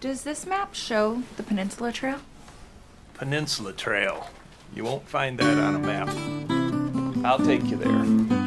Does this map show the Peninsula Trail? Peninsula Trail. You won't find that on a map. I'll take you there.